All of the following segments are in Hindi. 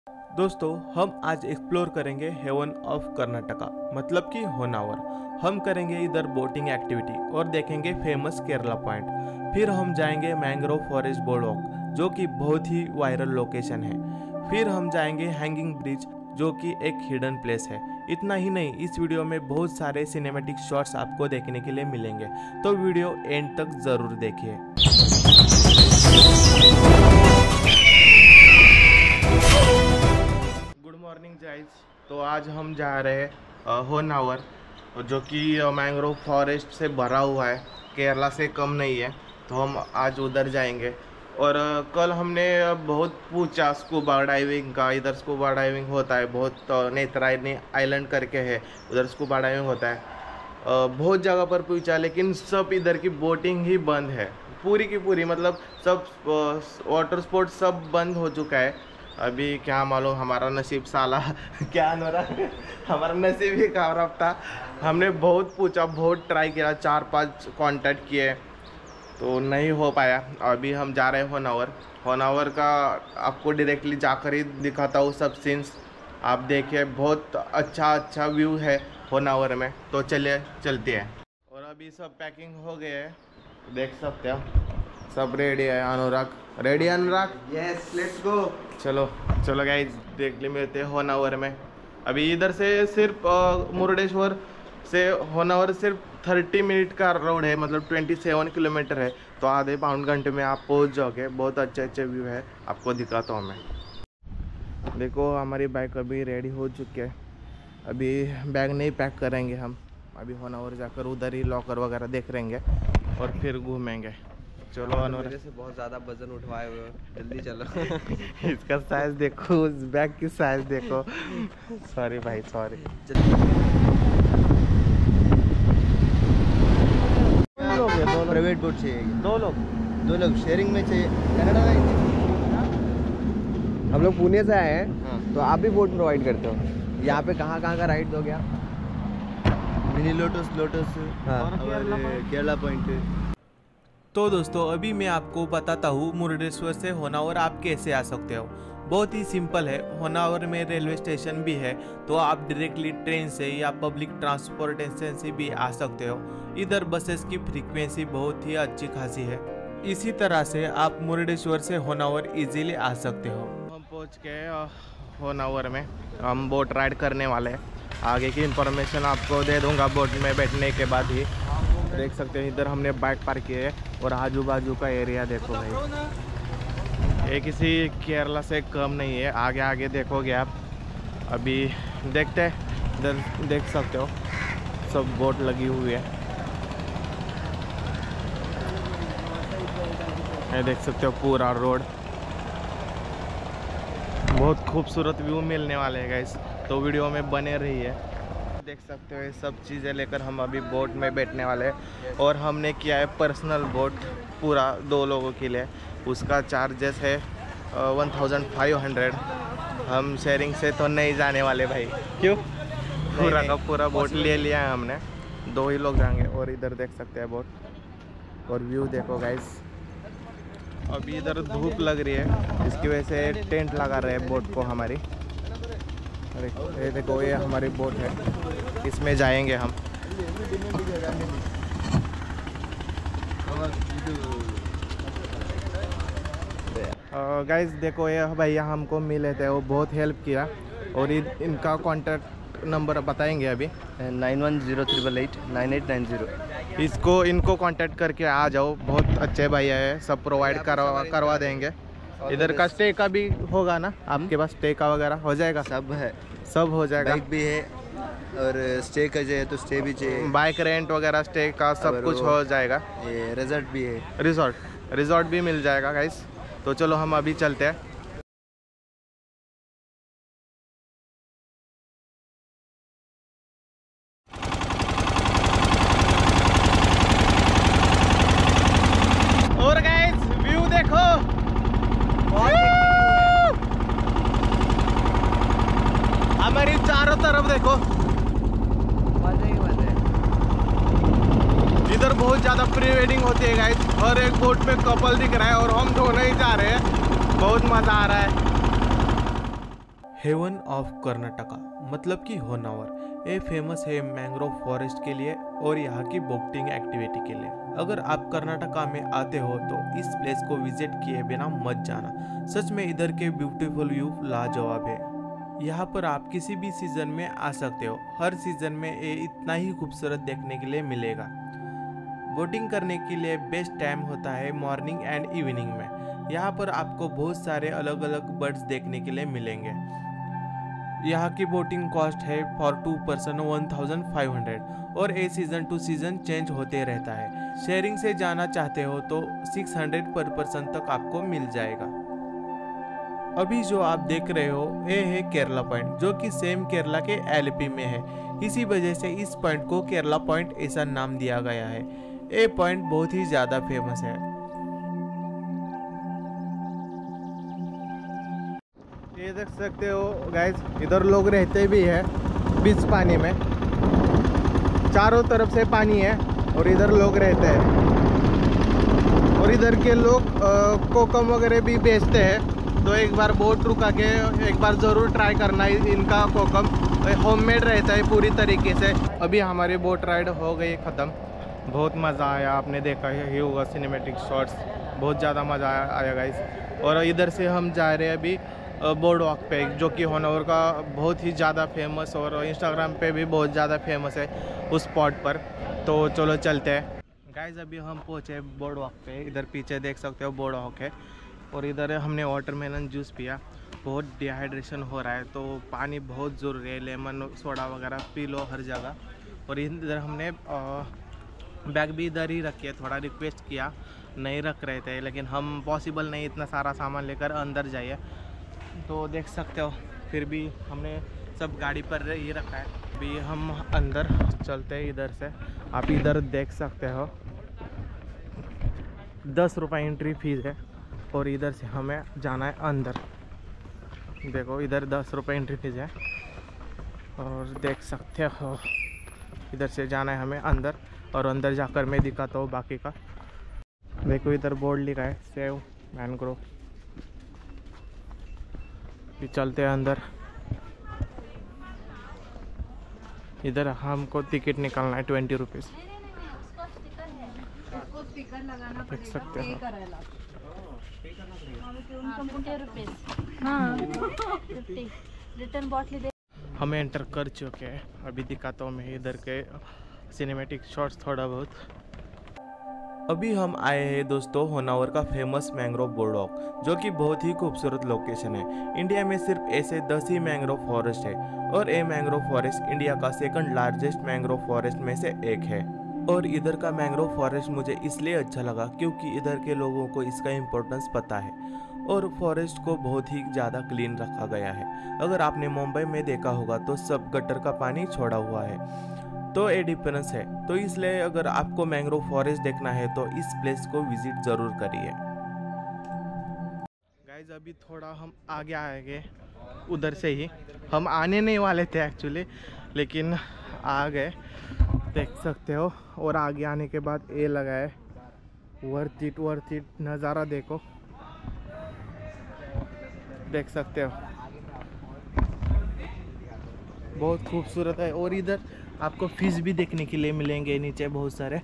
दोस्तों, हम आज एक्सप्लोर करेंगे हेवन ऑफ कर्नाटका मतलब कि होनावर। हम करेंगे इधर बोटिंग एक्टिविटी और देखेंगे फेमस केरला पॉइंट। फिर हम जाएंगे मैंग्रोव फॉरेस्ट बोर्ड वॉक जो कि बहुत ही वायरल लोकेशन है। फिर हम जाएंगे हैंगिंग ब्रिज जो कि एक हिडन प्लेस है। इतना ही नहीं, इस वीडियो में बहुत सारे सिनेमैटिक शॉट्स आपको देखने के लिए मिलेंगे, तो वीडियो एंड तक ज़रूर देखिए। Good morning guys. तो आज हम जा रहे हैं होनावर जो कि मैंग्रोव फॉरेस्ट से भरा हुआ है, केरला से कम नहीं है। तो हम आज उधर जाएंगे। और कल हमने बहुत पूछा स्कूबा डाइविंग का। इधर स्कूबा डाइविंग होता है बहुत, नेत्रायनी आइलैंड करके है, उधर स्कूबा डाइविंग होता है। बहुत जगह पर पूछा, लेकिन सब इधर की बोटिंग ही बंद है, पूरी की पूरी। मतलब सब वाटर स्पोर्ट्स सब बंद हो चुका है। अभी क्या मालूम, हमारा नसीब साला क्या अनुराग, हमारा नसीब ही खराब था। हमने बहुत पूछा, बहुत ट्राई किया, 4-5 कांटेक्ट किए तो नहीं हो पाया। अभी हम जा रहे हैं होनावर का आपको डायरेक्टली जाकर ही दिखाता हूँ सब सीन्स। आप देखिए, बहुत अच्छा व्यू है होनावर में। तो चलिए चलते हैं। और अभी सब पैकिंग हो गए है, देख सकते हो सब रेडी है। Anurag ready? Anurag yes, let's go. चलो गाइस, देख ले मिलते हैं होनावर में। अभी इधर से सिर्फ मुरुडेश्वर से होनावर सिर्फ 30 मिनट का रोड है, मतलब 27 किलोमीटर है। तो आधे पौन घंटे में आप पहुंच जाओगे। बहुत अच्छे व्यू है, आपको दिखाता हूँ मैं। देखो, हमारी बाइक अभी रेडी हो चुकी है। अभी बैग नहीं पैक करेंगे हम, अभी होनावर जाकर उधर ही लॉकर वगैरह देख लेंगे और फिर घूमेंगे। चलो अनुराग, से बहुत ज़्यादा वजन उठवाए हुए हो, जल्दी चलो। इसका साइज देखो, उस बैग की साइज देखो। सॉरी भाई, सॉरी। प्राइवेट बोट चाहिए? दो लोग शेयरिंग में चाहिए। कनाडा में हम लोग पुणे से आए हैं। हाँ। तो आप भी बोट प्रोवाइड करते हो? यहाँ पे कहाँ का राइड दोगे आप? मिनी लोटस हाँ। और केरला पॉइंट। तो दोस्तों, अभी मैं आपको बताता हूँ मुरुडेश्वर से होनावर आप कैसे आ सकते हो। बहुत ही सिंपल है। होनावर में रेलवे स्टेशन भी है, तो आप डायरेक्टली ट्रेन से या पब्लिक ट्रांसपोर्टेशन से भी आ सकते हो। इधर बसेस की फ्रीक्वेंसी बहुत ही अच्छी खासी है। इसी तरह से आप मुरुडेश्वर से होनावर इजीली आ सकते हो। हम पहुँच गए होनावर में। हम बोट राइड करने वाले हैं। आगे की इंफॉर्मेशन आपको दे दूंगा बोट में बैठने के बाद ही। देख सकते हैं, इधर हमने बाइक पार्क की है और आजू बाजू का एरिया देखो भाई, ये किसी केरला से कम नहीं है। आगे देखोगे आप। अभी देखते हैं, इधर देख सकते हो सब बोट लगी हुई है। ये देख सकते हो पूरा रोड। बहुत खूबसूरत व्यू मिलने वाले हैं गाइस, तो वीडियो में बने रहिए। देख सकते हो ये सब चीज़ें लेकर हम अभी बोट में बैठने वाले हैं। और हमने किया है पर्सनल बोट, पूरा 2 लोगों के लिए। उसका चार्जेस है 1500। हम शेयरिंग से तो नहीं जाने वाले भाई। क्यों? पूरा का पूरा बोट ले लिया है हमने, 2 ही लोग जाएंगे। और इधर देख सकते हैं बोट और व्यू देखो गाइस। अभी इधर धूप लग रही है, इसकी वजह से टेंट लगा रहे हैं बोट को हमारी। अरे ये देखो, ये हमारी बोट है, इसमें जाएंगे हम। गाइस देखो, ये भैया हमको मिले थे, वो बहुत हेल्प किया। और इनका कॉन्टैक्ट नंबर बताएंगे अभी, 9108889890। इनको कांटेक्ट करके आ जाओ। बहुत अच्छे भैया है, सब प्रोवाइड करवा देंगे। इधर का स्टे का भी होगा ना आपके पास? स्टे का वगैरह हो जाएगा? सब है, सब हो जाएगा। बाइक भी है और स्टे का चाहिए तो स्टे भी चाहिए। बाइक रेंट वगैरह, स्टे का सब कुछ हो जाएगा। ये रिजॉर्ट भी है, रिजॉर्ट भी मिल जाएगा गाइस। तो चलो हम अभी चलते हैं। और गाइस व्यू देखो, हमारी चारों तरफ देखो। इधर बहुत ज़्यादा प्री वेडिंग होती है गाइस। हर एक बोट पे कपल दिख रहा है और हम दोनों ही जा रहे हैं। बहुत मज़ा आ रहा है। हेवन ऑफ कर्नाटका मतलब कि होन्नावर, ये फेमस है मैंग्रोव फॉरेस्ट के लिए और यहाँ की बोटिंग एक्टिविटी के लिए। अगर आप कर्नाटका में आते हो तो इस प्लेस को विजिट किए बिना मत जाना। सच में इधर के ब्यूटीफुल व्यू लाजवाब है। यहाँ पर आप किसी भी सीजन में आ सकते हो, हर सीजन में ये इतना ही खूबसूरत देखने के लिए मिलेगा। बोटिंग करने के लिए बेस्ट टाइम होता है मॉर्निंग एंड इवनिंग में। यहाँ पर आपको बहुत सारे अलग अलग बर्ड्स देखने के लिए मिलेंगे। यहाँ की बोटिंग कॉस्ट है फॉर 2 पर्सन 1500 और ये सीजन टू सीजन चेंज होते रहता है। शेयरिंग से जाना चाहते हो तो 600 पर पर्सन तक आपको मिल जाएगा। अभी जो आप देख रहे हो ये है केरला पॉइंट, जो कि सेम केरला के एलपी में है। इसी वजह से इस पॉइंट को केरला पॉइंट ऐसा नाम दिया गया है। ये पॉइंट बहुत ही ज़्यादा फेमस है। ये देख सकते हो गाइस, इधर लोग रहते भी है बीच पानी में, चारों तरफ से पानी है और इधर लोग रहते हैं। और इधर के लोग कोकम वगैरह भी बेचते हैं, तो एक बार बोट रुका के एक बार ज़रूर ट्राई करना। इनका कोकम होममेड रहता है पूरी तरीके से। अभी हमारी बोट राइड हो गई ख़त्म, बहुत मज़ा आया। आपने देखा ही होगा सिनेमैटिक शॉट्स, बहुत ज़्यादा मज़ा आया गाइस। और इधर से हम जा रहे हैं अभी बोर्ड वॉक पे, जो कि होन्नावर का बहुत ही ज़्यादा फेमस और इंस्टाग्राम पे भी बहुत ज़्यादा फेमस है उस स्पॉट पर। तो चलो चलते हैं गाइस। अभी हम पहुँचे बोर्ड वॉक पे, इधर पीछे देख सकते हो बोर्ड वॉक है। और इधर हमने वाटरमेलन जूस पिया, बहुत डिहाइड्रेशन हो रहा है तो पानी बहुत ज़रूरी है। लेमन सोडा वगैरह पी लो हर जगह। और इधर हमने बैग भी इधर ही रखी है, थोड़ा रिक्वेस्ट किया, नहीं रख रहे थे, लेकिन हम पॉसिबल नहीं इतना सारा सामान लेकर अंदर जाइए, तो देख सकते हो फिर भी हमने सब गाड़ी पर ही रखा है। अभी हम अंदर चलते हैं इधर से। आप इधर देख सकते हो 10 रुपये एंट्री फीस है और इधर से हमें जाना है अंदर। देखो इधर 10 रुपये एंट्री फीस है और देख सकते हो इधर से जाना है हमें अंदर। और अंदर जाकर मैं दिखाता हूँ बाकी का। देखो इधर बोर्ड लिखा है सेव मैंग्रोव। चलते हैं अंदर। इधर हमको टिकट निकालना है 20 रुपीज़, देख सकते हो। हमें एंटर कर चुके हैं। अभी दिखाता हूँ मैं इधर के सिनेमैटिक शॉट्स थोड़ा बहुत। अभी हम आए हैं दोस्तों होन्नावर का फेमस मैंग्रोव बोर्डवॉक, जो कि बहुत ही खूबसूरत लोकेशन है। इंडिया में सिर्फ ऐसे 10 ही मैंग्रोव फॉरेस्ट है और ये मैंग्रोव फॉरेस्ट इंडिया का सेकंड लार्जेस्ट मैंग्रोव फॉरेस्ट में से एक है। और इधर का मैंग्रोव फॉरेस्ट मुझे इसलिए अच्छा लगा क्योंकि इधर के लोगों को इसका इम्पोर्टेंस पता है और फॉरेस्ट को बहुत ही ज़्यादा क्लीन रखा गया है। अगर आपने मुंबई में देखा होगा तो सब गटर का पानी छोड़ा हुआ है, तो ये डिफरेंस है। तो इसलिए अगर आपको मैंग्रोव फॉरेस्ट देखना है तो इस प्लेस को विजिट ज़रूर करिए। गाइज अभी थोड़ा हम आगे आएंगे, उधर से ही हम आने नहीं वाले थे एक्चुअली, लेकिन आ गए, देख सकते हो। और आगे आने के बाद ये लगा है वर्थ इट नज़ारा देखो, देख सकते हो, बहुत खूबसूरत है। और इधर आपको फिश भी देखने के लिए मिलेंगे नीचे बहुत सारे,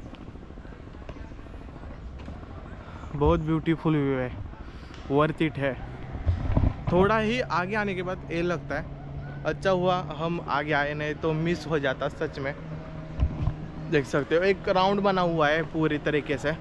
बहुत ब्यूटीफुल व्यू है, वर्थ इट है। थोड़ा ही आगे आने के बाद ये लगता है अच्छा हुआ हम आगे आए, नहीं तो मिस हो जाता सच में। देख सकते हो एक राउंड बना हुआ है पूरी तरीके से।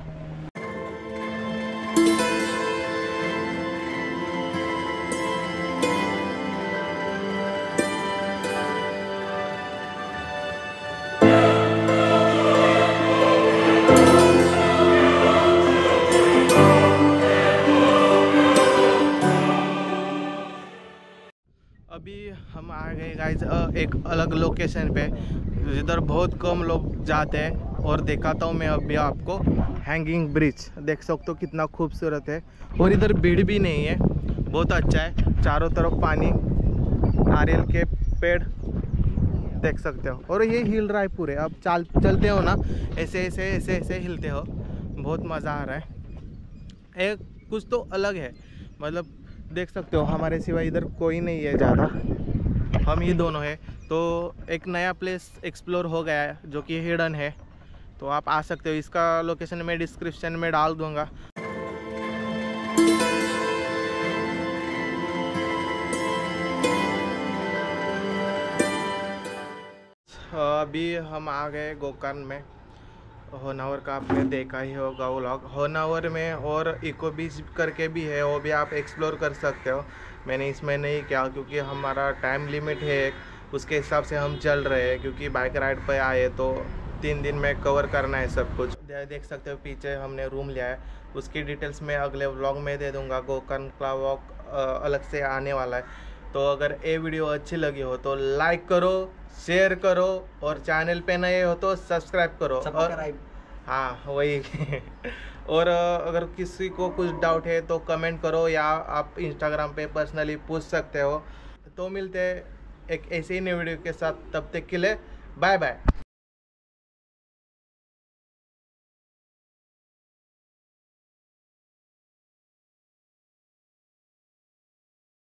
अभी हम आ गए गाइज एक अलग लोकेशन पे, जिधर बहुत कम लोग जाते हैं। और दिखाता हूँ मैं अभी आपको हैंगिंग ब्रिज, देख सकते हो कितना खूबसूरत है। और इधर भीड़ भी नहीं है, बहुत अच्छा है, चारों तरफ पानी, नारियल के पेड़ देख सकते हो। और ये हिल रहा है पूरे, अब चलते हो ना ऐसे ऐसे ऐसे ऐसे हिलते हो, बहुत मज़ा आ रहा है। एक कुछ तो अलग है, मतलब देख सकते हो हमारे सिवा इधर कोई नहीं है ज़्यादा, हम ही दोनों हैं। तो एक नया प्लेस एक्सप्लोर हो गया है जो कि हिडन है, तो आप आ सकते हो। इसका लोकेशन मैं डिस्क्रिप्शन में डाल दूँगा। अभी हम आ गए गोकर्ण में। होनावर का आपने देखा ही होगा व्लॉग। होनावर में और इको बीच करके भी है, वो भी आप एक्सप्लोर कर सकते हो। मैंने इसमें नहीं किया क्योंकि हमारा टाइम लिमिट है, उसके हिसाब से हम चल रहे हैं। क्योंकि बाइक राइड पे आए तो 3 दिन में कवर करना है सब कुछ। देख सकते हो पीछे हमने रूम लिया है, उसकी डिटेल्स मैं अगले व्लॉग में दे दूँगा। गोकर्ण का व्लॉग अलग से आने वाला है। तो अगर ये वीडियो अच्छी लगी हो तो लाइक करो, शेयर करो, और चैनल पे नए हो तो सब्सक्राइब करो। और हाँ वही और अगर किसी को कुछ डाउट है तो कमेंट करो, या आप इंस्टाग्राम पे पर्सनली पूछ सकते हो। तो मिलते हैं एक ऐसे ही नए वीडियो के साथ, तब तक के लिए बाय बाय।